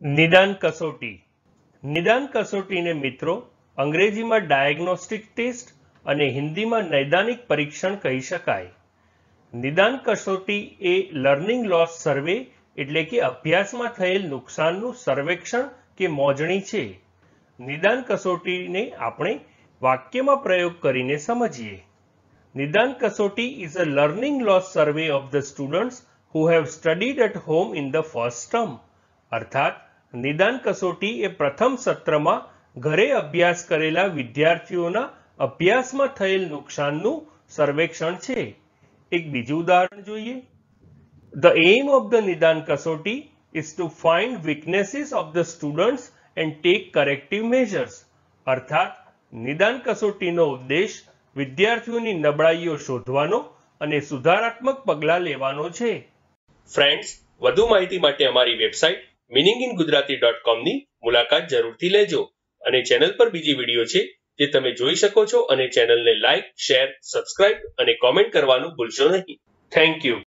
નિદાન કસોટી નિદાન કસોટીને મિત્રો અંગ્રેજીમાં ડાયગ્નોસ્ટિક ટેસ્ટ અને હિન્દીમાં નૈદાનિક પરીક્ષણ કહી શકાય. નિદાન કસોટી એ લર્નિંગ લોસ સર્વે એટલે કે અભ્યાસમાં થયેલ નુકસાનનું સર્વેક્ષણ કે મોજણી છે. નિદાન કસોટીને આપણે વાક્યમાં પ્રયોગ કરીને સમજીએ. નિદાન કસોટી is a learning loss survey of the students who have studied at home in the first term. અર્થાત નિદાન કસોટી એ પ્રથમ સત્રમાં ઘરે અભ્યાસ કરેલા વિદ્યાર્થીઓના અભ્યાસમાં થયેલ નુકસાનનું સર્વેક્ષણ છે. એક બીજું ઉદાહરણ જોઈએ. The aim of the નિદાન કસોટી is to find weaknesses of the students and take corrective measures. અર્થાત નિદાન કસોટીનો ઉદ્દેશ વિદ્યાર્થીઓની નબળાઈઓ શોધવાનો અને સુધારાત્મક પગલાં લેવાનો છે. ફ્રેન્ડ્સ, વધુ માહિતી માટે અમારી વેબસાઇટ meaningingujarati.com ની મુલાકાત જરૂરથી લેજો અને ચેનલ પર બીજી વિડીયો છે જે તમે જોઈ શકો છો અને ચેનલને લાઇક, શેર, સબસ્ક્રાઇબ અને કોમેન્ટ કરવાનું ભૂલશો નહીં. Thank you.